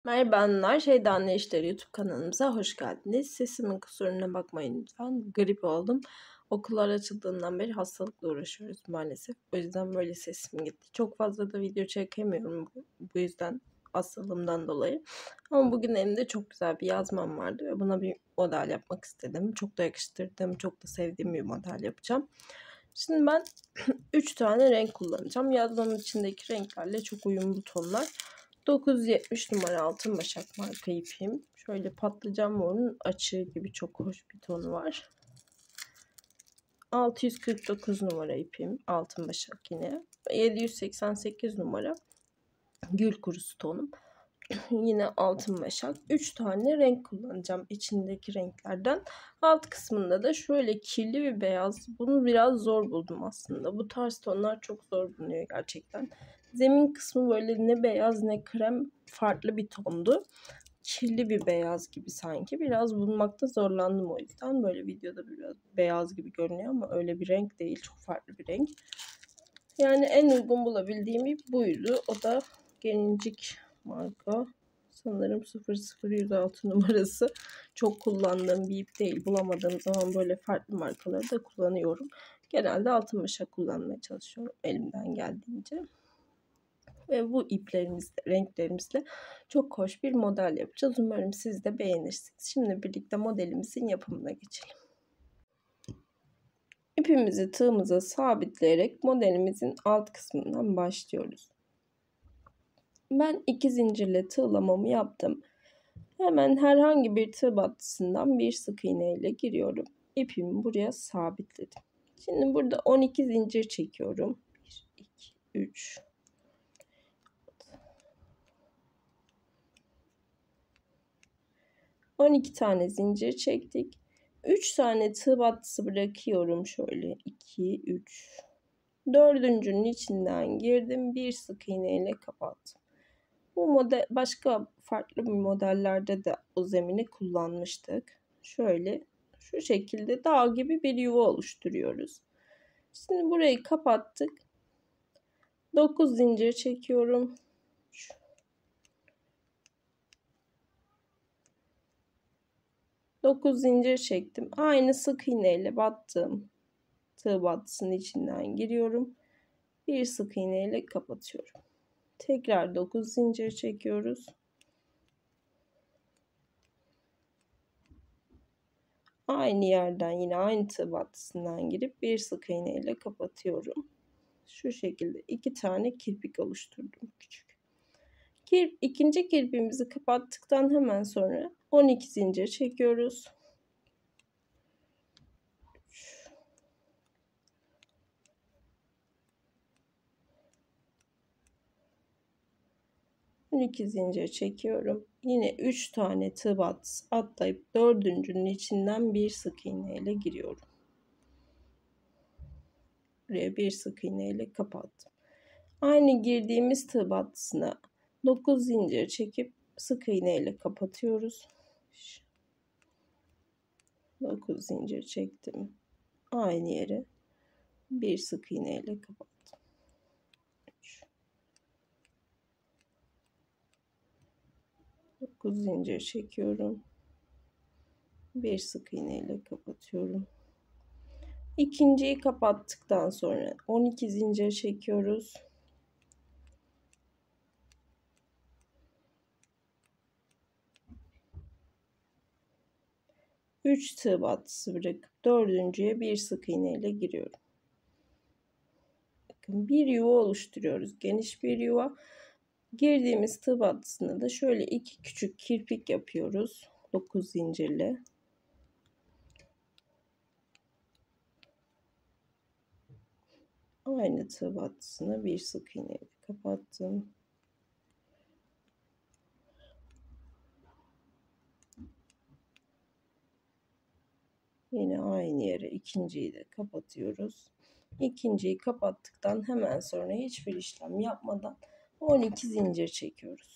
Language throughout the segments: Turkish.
Merhabalar, Şeyda Ne İşleri YouTube kanalımıza hoş geldiniz. Sesimin kusuruna bakmayın lütfen. Grip oldum. Okullar açıldığından beri hastalıkla uğraşıyoruz maalesef. O yüzden böyle sesim gitti. Çok fazla da video çekemiyorum bu yüzden hastalığımdan dolayı. Ama bugün elimde çok güzel bir yazmam vardı ve buna bir model yapmak istedim. Çok da yakıştırdım, çok da sevdiğim bir model yapacağım. Şimdi ben 3 tane renk kullanacağım. Yazmamın içindeki renklerle çok uyumlu tonlar. 970 numara altın başak marka ipim. Şöyle patlıcan morunun açığı gibi çok hoş bir tonu var. 649 numara ipim. Altın başak yine. 788 numara gül kurusu tonum. Yine altın başak. 3 tane renk kullanacağım içindeki renklerden. Alt kısmında da şöyle kirli bir beyaz. Bunu biraz zor buldum aslında. Bu tarz tonlar çok zor bulunuyor gerçekten. Zemin kısmı böyle ne beyaz ne krem, farklı bir tondu. Kirli bir beyaz gibi sanki. Biraz bulmakta zorlandım o yüzden. Böyle videoda biraz beyaz gibi görünüyor ama öyle bir renk değil. Çok farklı bir renk. Yani en uygun bulabildiğim ip buydu. O da Gelincik marka. Sanırım 00106 numarası. Çok kullandığım bir ip değil. Bulamadığım zaman böyle farklı markaları da kullanıyorum. Genelde altın başak kullanmaya çalışıyorum elimden geldiğince. Ve bu iplerimizle, renklerimizle çok hoş bir model yapacağız. Umarım siz de beğenirsiniz. Şimdi birlikte modelimizin yapımına geçelim. İpimizi tığımıza sabitleyerek modelimizin alt kısmından başlıyoruz. Ben 2 zincirle tığlamamı yaptım. Hemen herhangi bir tığ battısından bir sık iğne ile giriyorum. İpimi buraya sabitledim. Şimdi burada 12 zincir çekiyorum. 1, 2, 3, 12 tane zincir çektik. 3 tane tığ battısı bırakıyorum. Şöyle 2, 3. Dördüncünün içinden girdim. Bir sık iğne ile kapattım. Bu model başka farklı bir modellerde de o zemini kullanmıştık. Şöyle şu şekilde dağ gibi bir yuva oluşturuyoruz. Şimdi burayı kapattık. 9 zincir çekiyorum. 9 zincir çektim. Aynı sık iğne ile battığım tığ battısının içinden giriyorum. Bir sık iğne ile kapatıyorum. Tekrar 9 zincir çekiyoruz. Aynı yerden yine aynı tığ battısından girip bir sık iğne ile kapatıyorum. Şu şekilde 2 tane kirpik oluşturdum küçük. İkinci kirpiğimizi kapattıktan hemen sonra 12 zincir çekiyoruz. 12 zincir çekiyorum. Yine 3 tane tığ battısı atlayıp dördüncünün içinden bir sık iğne ile giriyorum. Buraya bir sık iğne ile kapattım. Aynı girdiğimiz tığ battısına 9 zincir çekip sık iğne ile kapatıyoruz. 9 zincir çektim. Aynı yere bir sık iğne ile kapattım. 9 zincir çekiyorum. Bir sık iğne ile kapatıyorum. İkinciyi kapattıktan sonra 12 zincir çekiyoruz. Üç tığ battısı bırakıp dördüncüye bir sık iğne ile giriyorum. Bakın bir yuva oluşturuyoruz. Geniş bir yuva. Girdiğimiz tığ battısına da şöyle iki küçük kirpik yapıyoruz. 9 zincirle. Aynı tığ battısına bir sık iğne ile kapattım. Yine aynı yere ikinciyi de kapatıyoruz. İkinciyi kapattıktan hemen sonra hiçbir işlem yapmadan 12 zincir çekiyoruz.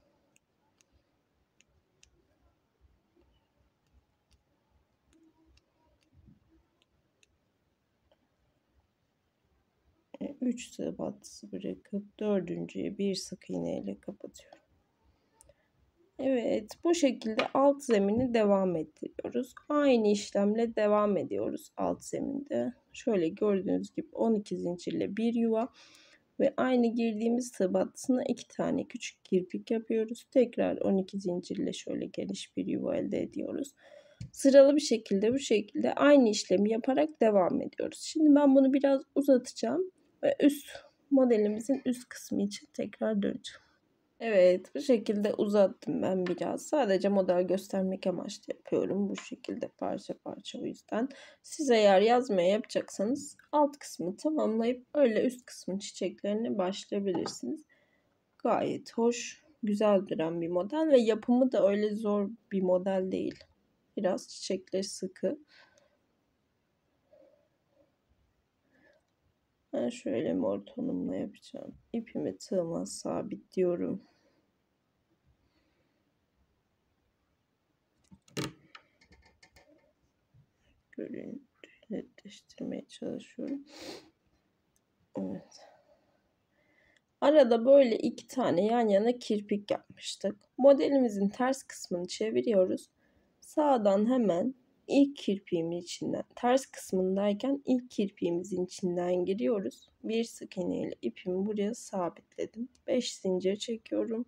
Üç tığ battısı bırakıp dördüncüye bir sık iğne ile kapatıyorum. Evet, bu şekilde alt zemini devam ettiriyoruz. Aynı işlemle devam ediyoruz alt zeminde. Şöyle gördüğünüz gibi 12 zincirle bir yuva ve aynı girdiğimiz tığ battısına 2 tane küçük kirpik yapıyoruz. Tekrar 12 zincirle şöyle geniş bir yuva elde ediyoruz. Sıralı bir şekilde bu şekilde aynı işlemi yaparak devam ediyoruz. Şimdi ben bunu biraz uzatacağım ve modelimizin üst kısmı için tekrar döneceğim. Evet, bu şekilde uzattım ben biraz. Sadece model göstermek amaçlı yapıyorum. Bu şekilde parça parça o yüzden. Siz eğer yazmaya yapacaksanız alt kısmı tamamlayıp öyle üst kısmın çiçeklerine başlayabilirsiniz. Gayet hoş, güzel duran bir model ve yapımı da öyle zor bir model değil. Biraz çiçekleri sıkı. Ben şöyle mor tonumla yapacağım. İpimi tığıma sabitliyorum. Görün, netleştirmeye çalışıyorum. Evet. Arada böyle 2 tane yan yana kirpik yapmıştık. Modelimizin ters kısmını çeviriyoruz. Sağdan hemen ilk kirpiğimin içinden, ters kısmındayken ilk kirpiğimizin içinden giriyoruz. Bir sık iğne ile ipimi buraya sabitledim. 5 zincir çekiyorum.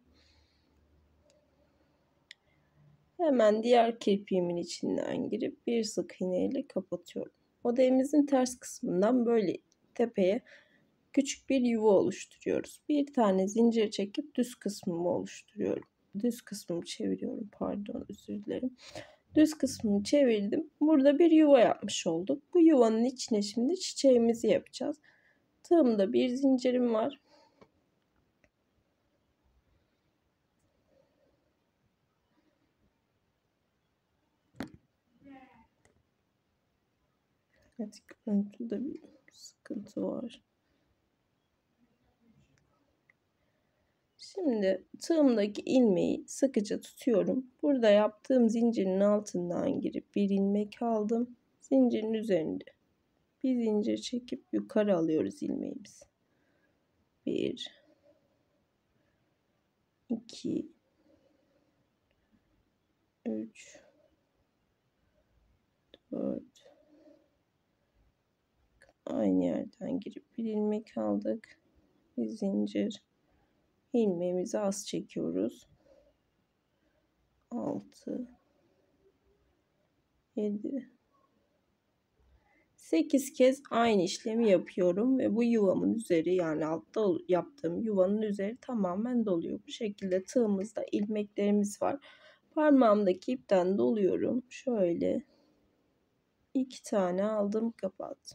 Hemen diğer kirpiğimin içinden girip bir sık iğne ile kapatıyorum. Modelimizin ters kısmından böyle tepeye küçük bir yuva oluşturuyoruz. Bir tane zincir çekip düz kısmımı oluşturuyorum. Düz kısmımı çeviriyorum. Pardon, özür dilerim. Düz kısmını çevirdim. Burada bir yuva yapmış olduk. Bu yuvanın içine şimdi çiçeğimizi yapacağız. Tığımda bir zincirim var. Evet, görüntüde bir sıkıntı var. Şimdi tığımdaki ilmeği sıkıca tutuyorum. Burada yaptığım zincirin altından girip bir ilmek aldım. Zincirin üzerinde bir zincir çekip yukarı alıyoruz ilmeğimizi. 1 2 3 4 aynı yerden girip bir ilmek aldık. Bir zincir. İlmeğimizi az çekiyoruz. 6 7 8 kez aynı işlemi yapıyorum ve bu yuvamın üzeri, yani altta yaptığım yuvanın üzeri tamamen doluyor. Bu şekilde tığımızda ilmeklerimiz var. Parmağımdaki ipten doluyorum. Şöyle 2 tane aldım, kapattım.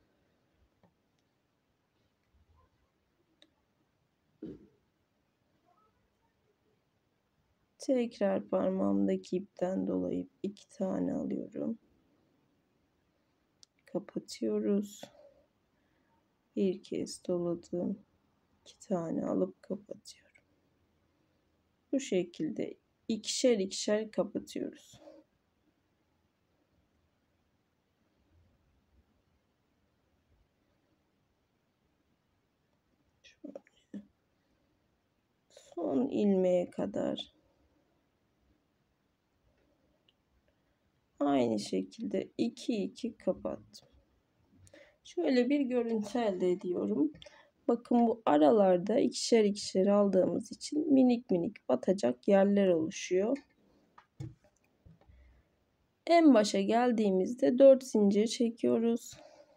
Tekrar parmağımdaki ipten dolayıp 2 tane alıyorum. Kapatıyoruz. Bir kez doladım. 2 tane alıp kapatıyorum. Bu şekilde ikişer ikişer kapatıyoruz. Şöyle. Son ilmeğe kadar aynı şekilde 2 kapattım. Şöyle bir görüntü elde ediyorum. Bakın, bu aralarda ikişer ikişer aldığımız için minik minik batacak yerler oluşuyor. En başa geldiğimizde 4 zincir çekiyoruz.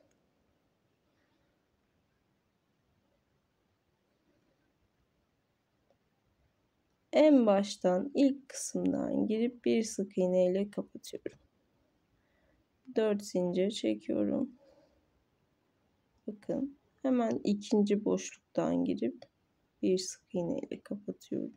En baştan ilk kısımdan girip bir sık iğne ile kapatıyorum. 4 zincir çekiyorum. Bakın, hemen ikinci boşluktan girip bir sık iğne ile kapatıyorum.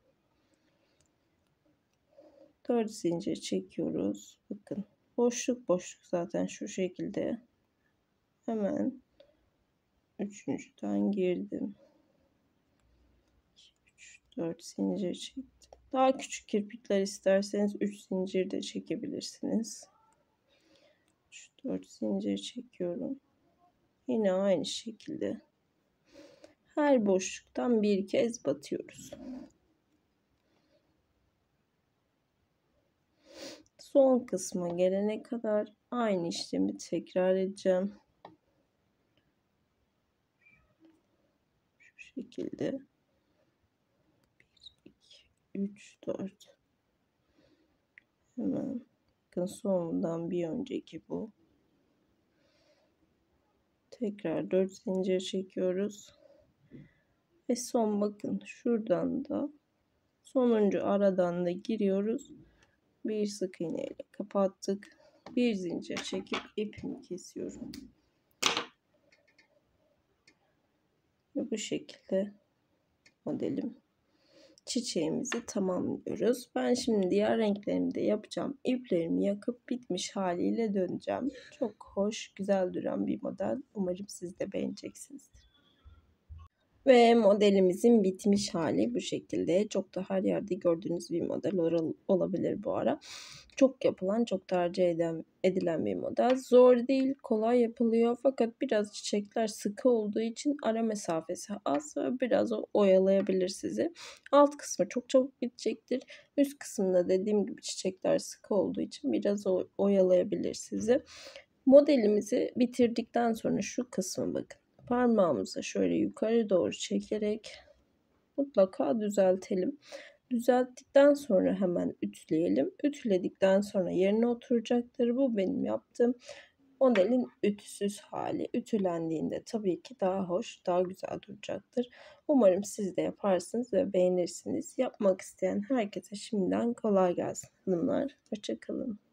4 zincir çekiyoruz. Bakın, boşluk zaten şu şekilde. Hemen üçüncüden girdim. 3 4 zincir çektim. Daha küçük kirpikler isterseniz 3 zincir de çekebilirsiniz. 3 4 zincir çekiyorum. Yine aynı şekilde her boşluktan bir kez batıyoruz. Son kısma gelene kadar aynı işlemi tekrar edeceğim. Şu şekilde. 1, 2, 3, 4. Hemen bakın sonundan bir önceki bu. Tekrar 4 zincir çekiyoruz. Ve son bakın şuradan da sonuncu aradan da giriyoruz. Bir sık iğne ile kapattık. Bir zincir çekip ipimi kesiyorum. Ve bu şekilde modelim çiçeğimizi tamamlıyoruz. Ben şimdi diğer renklerimi de yapacağım. İplerimi yakıp bitmiş haliyle döneceğim. Çok hoş, güzel duran bir model. Umarım siz de beğeneceksinizdir. Ve modelimizin bitmiş hali bu şekilde. Çok da her yerde gördüğünüz bir model olabilir bu ara. Çok yapılan, çok tercih edilen bir model. Zor değil, kolay yapılıyor. Fakat biraz çiçekler sıkı olduğu için ara mesafesi az ve biraz oyalayabilir sizi. Alt kısmı çok çabuk bitecektir. Üst kısımda dediğim gibi çiçekler sıkı olduğu için biraz oyalayabilir sizi. Modelimizi bitirdikten sonra şu kısmı bakın. Parmağımızı şöyle yukarı doğru çekerek mutlaka düzeltelim. Düzelttikten sonra hemen ütüleyelim. Ütüledikten sonra yerine oturacaktır. Bu benim yaptığım modelin ütüsüz hali. Ütülendiğinde tabii ki daha hoş, daha güzel duracaktır. Umarım siz de yaparsınız ve beğenirsiniz. Yapmak isteyen herkese şimdiden kolay gelsin hanımlar. Hoşça kalın.